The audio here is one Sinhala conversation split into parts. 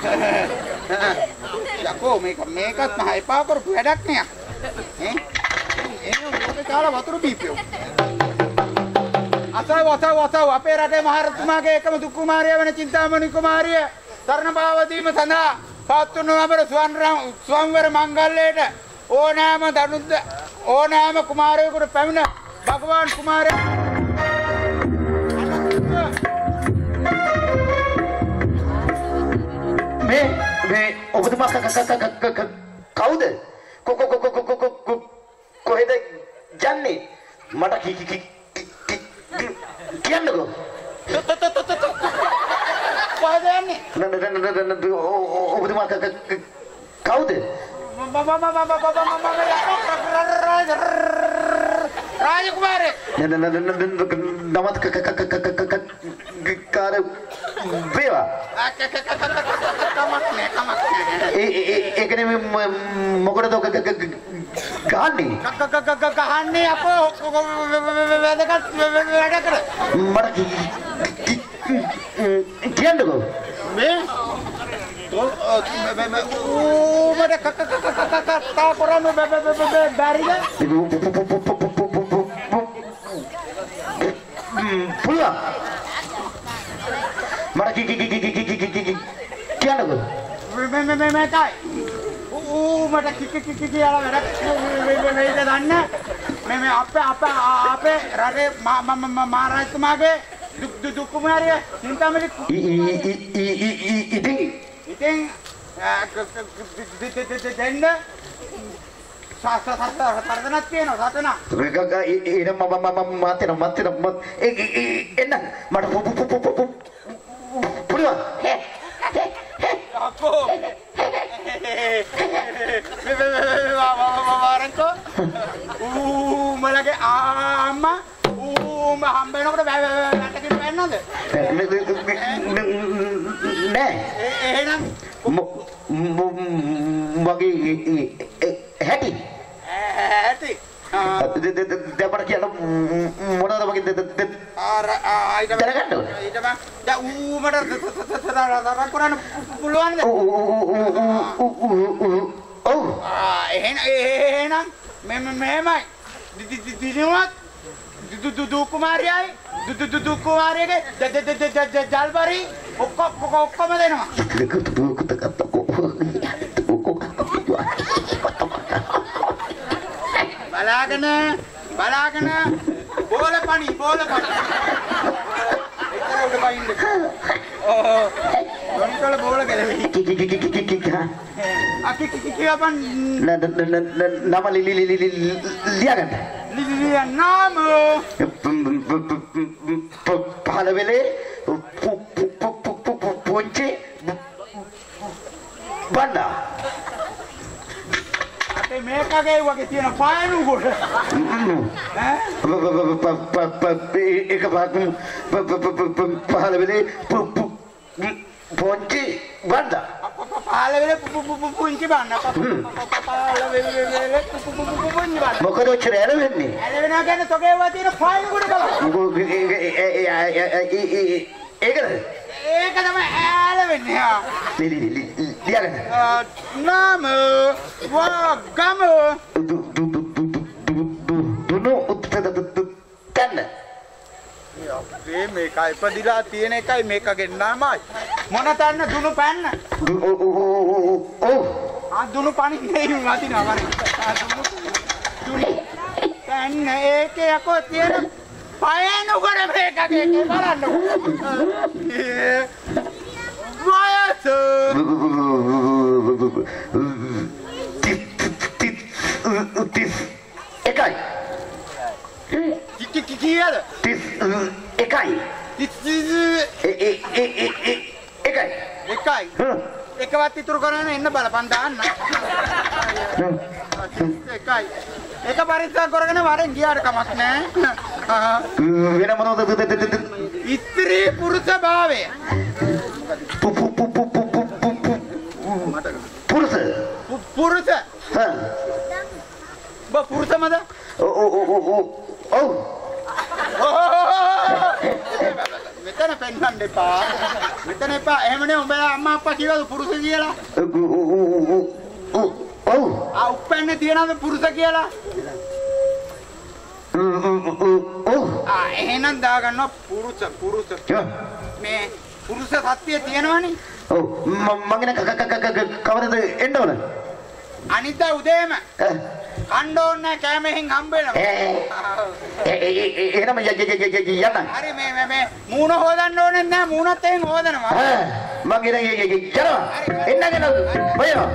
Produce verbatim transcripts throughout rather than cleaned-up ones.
යකෝ මේක මේකත් මහ එපා කරපු වැඩක් නේ. ඈ එන්නේ මොකද කාලා වතුර බීපියෝ. අසව අසව අසව අපේ රටේ මහරතුමාගේ එකම දුක් කුමාරිය වෙන චින්තාමණි කුමාරිය සරණ පාවදීම සඳහා පත් වූ නවර ස්වයංවර මංගල්‍යයට ඕනෑම දනුද්ද ඕනෑම කුමාරයෙකුට පැමිණ භගවාන් කුමාරයා මේ මේ ඔබතුමා කවුද? කො කො කො කො කො කොහෙද යන්නේ? මට කි කි කි කියන්නකෝ. කොහෙද යන්නේ? ඔබතුමා කවුද? රාජකුමාරේ. නමත් කාර වේවා. ඒකනේ මොකටද ගහන්නේ? ගහන්නේ අපෝ වැදගත් වැඩ කර. මට කියන්නකෝ. මේ මට කතා කරන්න බැරිද? පුළුවන්. මට කියන්නකෝ. මේ මේකයි. ඌ මට කික කික කියලා වැඩක් වෙයිද දන්නේ? මේ මේ අපේ අපේ අපේ රටේ මහරජතුමාගේ දුක් දුක් කුමාරිය චින්තාමණි ඉතින් ඉතින් දෙන්න සාසතරදනක් තියෙනවා සතන. ඒක මම මම මාතේ මාතේ එන්න මට පුළුවන්. අපෝ වාරන්කෝ ඌ මලගේ අම්මා ඌ මම හම්බ වෙනකොට වැටකින් වෙන්නද? නෑ. එහෙනම් මගේ හැටි හැටි දෙපර කියලා මොනවද මගේ ආර ආයිද දැනගන්න ඕනේ. ඊට මම දැන් ඌ මට තරක් කරන්න පුළුවන්ද? ඔව්. ආ එහෙනම් එහෙනම් මෙන්න මෙහෙමයි. දිනුවත් දුදු කුමාරයයි දුදු දුදු කුමාරයගේ ජල්බරි ඔක්කොම ඔක්කොම දෙනවා. බලාගෙන බලාගෙන බෝල පණි බෝල පණි. ඒතර උඩ බයින්ද. ඕ ගොන්කල බෝල ගැලවි. අකි කි කියපන් නම ලිලි ලිලි ලියගන්න. ලිලි නාම පහළ වෙලේ පොන්චේ බණ්ඩා. අපේ මේකගේ වගේ තියෙන පායනු කොට ඈ ඒක පහළ වෙලේ පොන්චේ බණ්ඩා. පහළ වෙලේ පුංචි බණ්ඩා. පහළ වෙලේ පුංචි බණ්ඩා. මොකද ඔච්චර ඇර වෙන්නේ? ඇර වෙනවා කියන්නේ තොගේ වගේ තියෙන පායනු කොට බලන්න. ඒකද? ඒක තමයි ඈල වෙන්නේ. හා. ලිලි ලියගන්න. නාම වගම දු දු දු දු දුනු තන්න. මේ මේකයි ඉපදිලා තියෙන එකයි මේකගේ නමයි. මොන තන්න දුනු පැන්න? ඔව්. ආ දුනු පණි නෙයි වදිනවා වරි. ආ දුනු දුනු පැන්න ඒකේ යකෝ තියෙන පයන උගල මේකගේ බලන්නකො. වයස එකයි. කි කි කීයද? එකයි. එකයි. එකයි. එකවත් ඉතුරු කරගෙන එන්න බලපන් දාන්න. එකයි. එක පරිස්සම් කරගෙන වරෙන් ගියාට කමක් නැහැ. වෙන මොනවද? ස්ත්‍රී පුරුෂ භාවය. පුරුෂ. පුරුෂ. හා. බ පුරුෂමද? ඔව් ඔව් ඔව් ඔව්. මෙතන පෙන්වන්න එපා. මෙතන එපා. එහෙමනේ උඹලා අම්මා අප්පා කිව්වද පුරුෂ කියලා? ඔව්. ආ උප්පන්නේ තියනද පුරුෂ කියලා? ඔව්. ආ එහෙනම් දාගන්නවා පුරුෂ පුරුෂ. මේ පුරුෂ සත්‍යය තියෙනවනේ. ඔව් මං එන කවදද එන්න ඕන? අනිද්දා උදේම. කණ්ඩ ඕනේ කැමෙන් හම්බ වෙනවා. එහෙනම් යන්න. හරි මේ මේ මූණ හොදන්න ඕනේ නැහැ මූණත් එහෙන් හොදනවා. මං එන යනවා. එන්නගෙන බයනවා.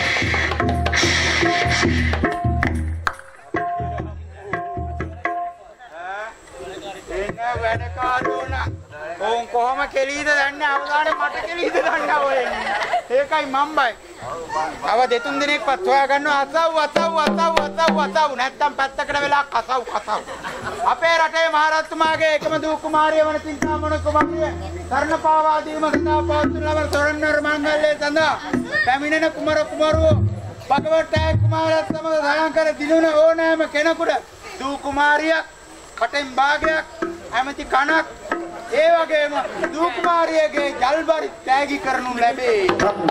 එන්න වැඩ කාරෝනා. ඕන් කොහොම කෙලීද දන්නේ අවදානේ මට කෙලීද දන්නේ ඔය. ඒකයි මම්බයි. තව දෙතුන් දිනක්වත් හොයා ගන්නවා අසව් අසව් අසව් අසව් අසව් නැත්තම් පැත්තකට වෙලා කසව් කසව්. අපේ රටේ මහරජතුමාගේ එකම දූ කුමාරිය වන චින්තාමණී කුමාරිය සරණ පාවා දීම සඳහා පවත්වන ලබන සොරන්නර මංගල්‍යය සඳහා පැමිණෙන කුමර කුමරුවෝ භගවතයි කුමාරයත් සමග සයන් කර දිනුන ඕනෑම කෙනෙකුට දූ කුමාරියක් කටෙන් භාගයක් ඇමති කණක් ඒ වගේම දූ කුමාරියගේ ජල්බරි තෑගි කරනු ලැබේ.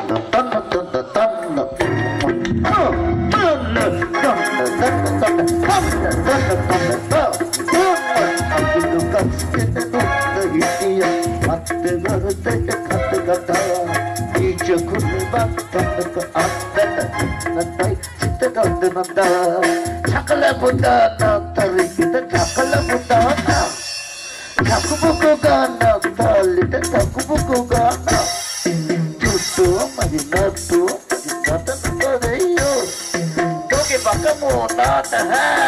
Chakala Buddha Natari kita Chakala Buddha Chakubuku Gana Talita Chakubuku Gana Justo Madinatu Madinata Natareyo Toki Bakamu Nata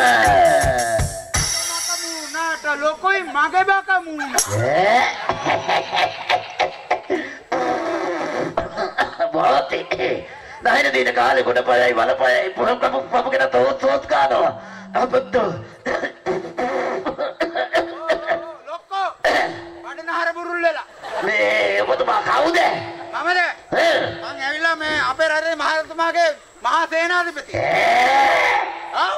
Bakamu Nata Lokoi Mage Bakamu Bolati Nahina di negara guna payai wala payai pulang kamu kamu kena tahu tahu kano apa tu? Loko, mana nahar burullela? Me, apa tu mak kau deh? Mama deh. Bang Evila me apa rare Maharatma ke Mahasena-adipati. Oh.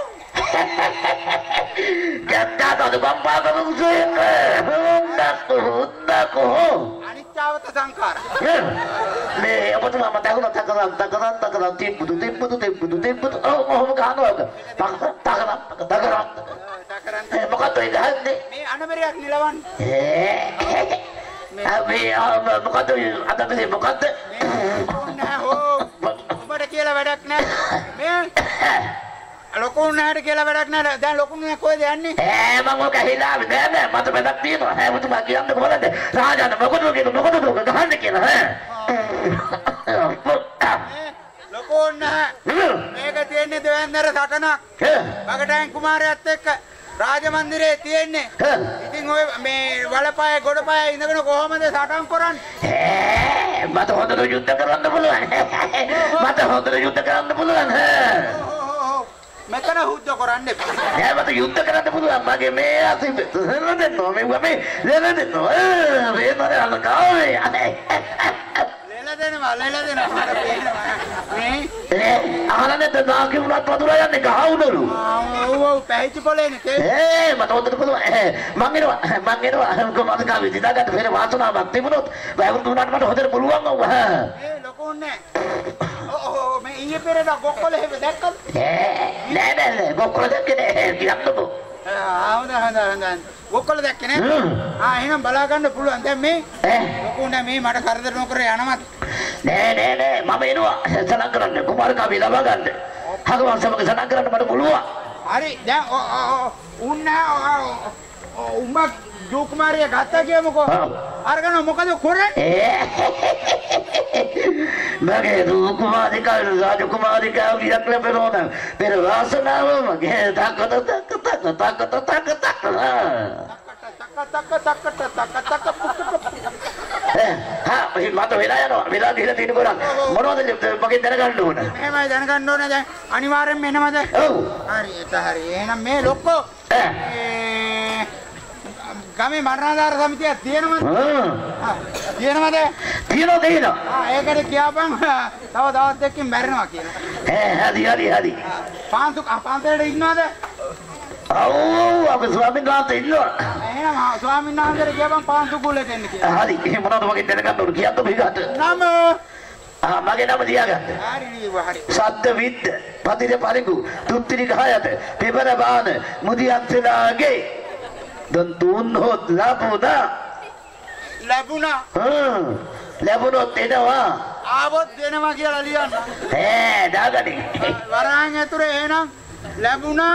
Kata tu bapa tu sih, hendak tu hendak tu. Anicca Sankara. Me, apa tu mak tahu nak takaran takaran takaran tipu tu tipu tu tipu tu tipu tu. Oh, mau kano apa? Takaran takaran takaran. Takaran. Eh, mak tu ini ni. Me anameriak nilawan. Eh. Abi, mak tu ada beli mak tu. Nah, oh. Umpada කියලා වැඩක් නැහැ. මේ ලොකු උනාට කියලා වැඩක් නැහැ. දැන් ලොකු උනා කොහෙද යන්නේ? ඈ මම ඔක හිලාවේ නෑ නෑ මට වැඩක් තියෙනවා. ඈ මුතුමා කියන්නේ කොහොමද? රාජාන මොකද කියන මොකද ඔක ගහන්න කියලා ඈ. ලොකු උනා මේක තියෙන්නේ දෙවැන්දර සටනක්. බගටයන් කුමාරයාත් එක්ක රාජ මන්දිරේ තියෙන්නේ. ඉතින් ඔය මේ වලපය ගොඩපය ඉඳගෙන කොහොමද සටන් කරන්නේ? ඈ මට හොඳට යුද්ධ කරන්න පුළුවන්. මට හොඳට යුද්ධ කරන්න පුළුවන්. මෙතන හුද්ද කරන්න එපා. ඈ මට යුද්ධ කරන්න පුළුවන්. මගේ මේ අතින් දෙන්න මේ වමේ දෙන්න දෙන්න. ඒ වේදන අලකාවේ. ලෙල දෙනවා ලෙල දෙනවා මට පේනවා. මේ ඒ අහලනේ දාකි උනත් වතුර යන්නේ ගහවුනලු. ඔව් ඔව් පැහිච්ච පොලේනේ තේ. ඒ මට හොඳට පුළුවන්. මං එනවා මං එනවා කොහොමද කාවි දිනාගන්න පෙර වාසනාවක් තිබුණොත් වැවුරු දුන්නාට මට හොඳට පුළුවන් ඔව්. ඒ ලොකු උන්නේ. ඔව් ඔව් මේ ඊයේ පෙරේද ගොක්කොල හැම දැක්කද? නෑ නෑ නෑ ගොක්කොල දැක්කේ නෑ කියන්නකෝ. ආ හොඳ හොඳ හොඳ. ගොක්කොල දැක්කේ නෑ? ආ එහෙනම් බලා ගන්න පුළුවන්. දැන් මේ ලොකු උන්නේ මේ මට කරදර නොකර යනවත්. නෑ නෑ නෑ මම එනවා සනන් කරන්න කුමාර කාවි ලබා ගන්න. හගවන් සමග සනන් කරන්න මට පුළුවන්. හරි දැන් උන්නේ උඹ දූ කුමාරිය ගත්තා කියමුකෝ. අරගෙන මොකද කරන්නේ? මගේ දූ කුමාරිකා රාජ කුමාරිකා වියක් ලැබෙනවා. පෙර වාසනාව මගේ තක්කත තක්ක තක්ක තක්ක තක්ක තක්ක තක්ක තක්ක තක්ක තක්ක හා මට වෙලා යනවා. වෙලා ගිහලා තියෙන ගොඩක් මොනවද මගෙන් දැනගන්න ඕන? එහෙමයි දැනගන්න ඕන දැන් අනිවාර්යෙන්ම එනවද? ඔව්. හරි ඒක හරි. එහෙනම් මේ ලොක්කෝ ගමේ මරණාධාර සමිතියක් තියෙනවද? ආ තියෙනවද? තියෙනවා තියෙනවා. ආ ඒකට කියපන් තව දවස් දෙකකින් මැරෙනවා කියලා. ඈ හරි හරි හරි. පාන්සු පාන්සලට ඉන්නවද? ඔව් අපි ස්වාමීන් වහන්සේ ඉන්නවා. එහෙනම් ස්වාමීන් වහන්සේට කියපන් පාන්සු කුලෙට එන්න කියලා. හරි. එහෙම මොනවද මගේ දැනගන්න ඕන කියන්න මේකට. නම ආ මගේ නම තියාගන්න. හරි නීව හරි. සද්ද විද්ද පතිර පරිගු තුත්තිරි ගහයට පෙබර බාන මුදියන්සලාගේ දන් තුන් හොත් ලැබුණා. ලැබුණා. හ්ම් ලැබුණොත් එනවා. ආවොත් දෙනවා කියලා ලියන්න. ඈ දාගනි. වරහන් ඇතුලේ එහෙනම් ලැබුණා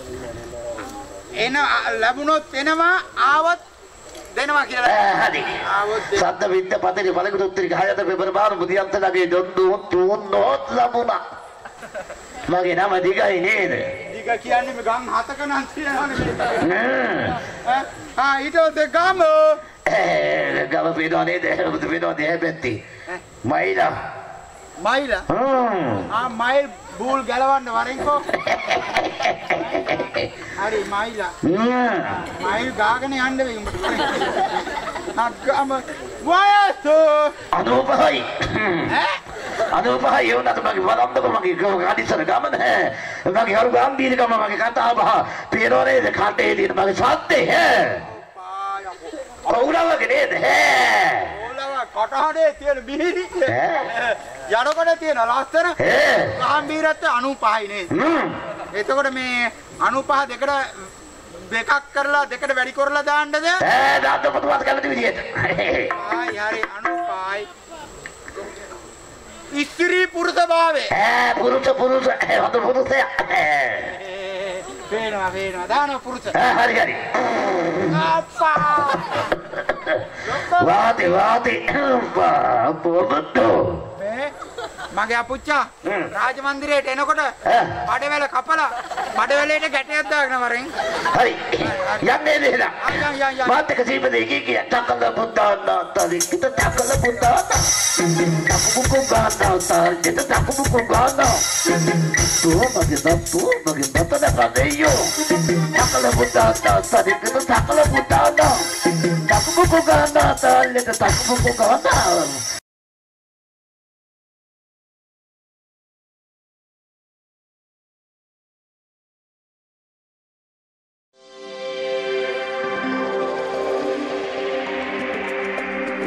එන ලැබුණොත් එනවා ආවොත් දෙනවා කියලා. හරි. ආවොත් සද්ද විද්ද පතිර පරිගු තුත්තිරි ගහයට පෙබර බාන මුදියන්සලාගේ දන් තුන් හොත් ලැබුණා. මගේ නම දිගයි නේද? දිග කියන්නේ මේ ගම් හතක නම් තියෙනවනේ. හ්ම්. ආ ඊට ඔතේ ගම ඒ ගම පේනවා නේද? ඔබට පේනවා දෙහැ පැත්තේ. මයිලා. මයිලා. හ්ම්. ආ මයිල් බූල් ගලවන්න වරින්කෝ. හරි මයිලා. හ්ම්. මයිල් ගාගෙන යන්න වෙයි උඹට. අග්ගම වයස අනෝපහයි. ඈ අනෝපහයි යෝනත් මගේ වරන්දක මගේ ගාඩිසර ගමන මගේ හරු ගාම්භීරකම මගේ කතා බහ පේනවා නේද කටේ තියෙන මගේ සත්‍යේ ඈ. කවුරුවගේ නේද ඈ. ඕලව කටහඬේ තියෙන බිහිරි. ඈ. යඩකොඩේ තියෙන ලස්සන ඈ. ගාම්භීරත්වය අනූපහයි නේද? හ්ම්. එතකොට මේ අනූපහ දෙකට දෙකක් කරලා දෙකට වැඩි කරලා දාන්නද? ඈ දාන්න පුතුමත් කැමති විදියට. ආයි හරි අනූපහයි. ඉස්ත්‍රි පුරුෂ භාවය. ඈ පුරුෂ පුරුෂ හොඳ පුරුෂයා. පේනවා පේනවා දාන පුරුෂ. ඈ හරි හරි. අප්පා. වාති වාති අප්පා පොබතෝ. මේ මගේ අපුච්චා හ්ම්. රාජ මන්දිරයට එනකොට ඈ බඩවැල කපලා බඩවැලේට ගැටයක් දාගෙන වරෙන්. හරි යන්නේ නේද? යන් යන් යන්. මාත් එක සීපද එකේ කිය තකල පුතානා තලිකිත තකල පුතානා තකුකු ගානා තලිකිත තකුකු ගානා තෝ මගේ දත්තෝ මගේ දතන කදෙයෝ තකල පුතානා තලිකිත තකල පුතානා තකුකු ගානා තලිකිත තකුකු ගානා